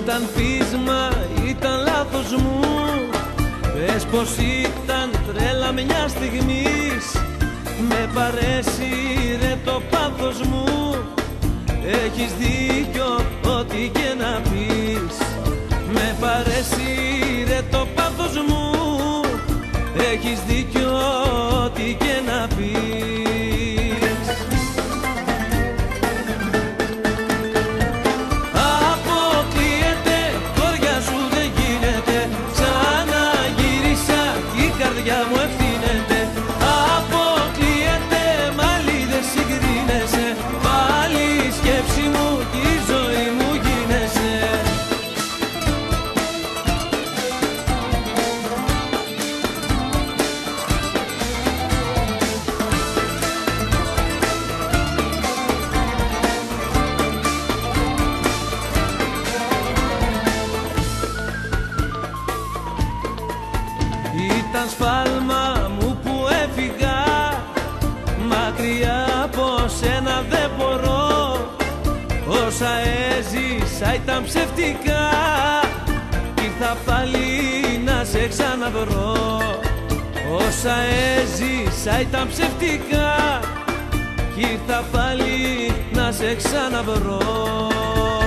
Ήταν πείσμα, ήταν λάθος μου. Πες πως ήταν τρέλα μια στιγμής. Με παρέσυρε το πάθος μου. Έχεις δίκιο ό,τι και να πεις. Με παρέσυρε το πάθος μου. Έχεις δίκιο ό,τι και να πεις. Αποκλείεται, χώρια σου δεν γίνεται. Ξαναγύρισα, η καρδιά μου ευθύνεται. Αποκλείεται, μάλι δεν συγκρίνεσαι. Πάλι η σκέψη μου και η ζωή μου γίνεσαι. Ήταν σφάλμα μου που έφυγα. Μακριά από σένα δεν μπορώ. Όσα έζησα ήταν ψευτικά. Ήρθα πάλι να σε ξαναβρω. Όσα έζησα ήταν ψευτικά. Ήρθα πάλι να σε ξαναβρω.